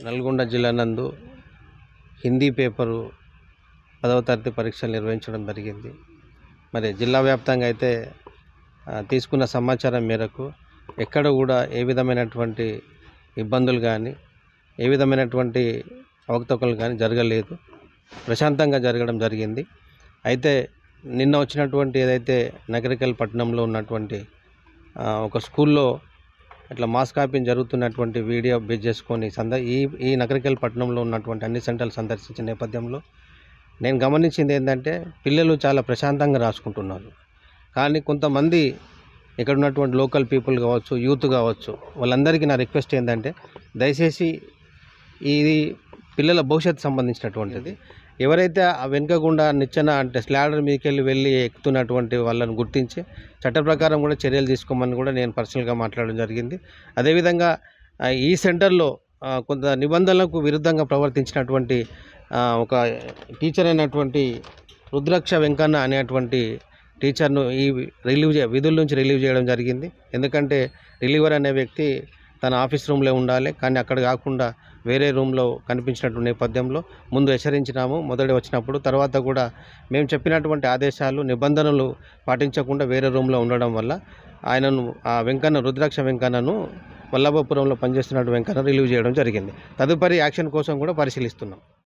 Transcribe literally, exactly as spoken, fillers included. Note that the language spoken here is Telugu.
నల్గొండ జిల్లా నందు హిందీ పేపరు పదవ తరగతి పరీక్షలు నిర్వహించడం జరిగింది. మరి జిల్లా వ్యాప్తంగా అయితే తీసుకున్న సమాచారం మేరకు ఎక్కడ కూడా ఏ విధమైనటువంటి ఇబ్బందులు కానీ ఏ విధమైనటువంటి అవకతవకలు కానీ జరగలేదు. ప్రశాంతంగా జరగడం జరిగింది. అయితే నిన్న వచ్చినటువంటి ఏదైతే నగరికల్ పట్టణంలో ఉన్నటువంటి ఒక స్కూల్లో ఇట్లా మాస్ కాపింగ్ జరుగుతున్నటువంటి వీడియో బేస్ చేసుకొని సంద ఈ ఈ నగరికల్ పట్టణంలో ఉన్నటువంటి అన్ని సెంటర్లు సందర్శించిన నేపథ్యంలో నేను గమనించింది ఏంటంటే పిల్లలు చాలా ప్రశాంతంగా రాసుకుంటున్నారు. కానీ కొంతమంది ఇక్కడ ఉన్నటువంటి లోకల్ పీపుల్ కావచ్చు, యూత్ కావచ్చు, వాళ్ళందరికీ నా రిక్వెస్ట్ ఏంటంటే దయచేసి ఇది పిల్లల భవిష్యత్తు సంబంధించినటువంటిది. ఎవరైతే ఆ వెనుకకుండా నిచ్చెన అంటే స్లాడర్ మీదకి వెళ్ళి వెళ్ళి ఎక్కుతున్నటువంటి వాళ్ళని గుర్తించి చట్ట ప్రకారం కూడా చర్యలు తీసుకోమని కూడా నేను పర్సనల్గా మాట్లాడడం జరిగింది. అదేవిధంగా ఈ సెంటర్లో కొంత నిబంధనలకు విరుద్ధంగా ప్రవర్తించినటువంటి ఒక టీచర్ అయినటువంటి రుద్రాక్ష వెంకన్న అనేటువంటి టీచర్ను ఈ రిలీవ్ విధుల నుంచి రిలీవ్ చేయడం జరిగింది. ఎందుకంటే రిలీవర్ అనే వ్యక్తి తన ఆఫీస్ రూమ్లో ఉండాలి, కానీ అక్కడ కాకుండా వేరే రూమ్లో కనిపించినటువంటి నేపథ్యంలో ముందు హెచ్చరించినాము మొదటి వచ్చినప్పుడు. తర్వాత కూడా మేము చెప్పినటువంటి ఆదేశాలు నిబంధనలు పాటించకుండా వేరే రూమ్లో ఉండడం వల్ల ఆయనను ఆ వెంకన్న రుద్రాక్ష వెంకన్నను వల్లభపురంలో పనిచేస్తున్నటువంటి వెంకన్న రిలీవ్ చేయడం జరిగింది. తదుపరి యాక్షన్ కోసం కూడా పరిశీలిస్తున్నాం.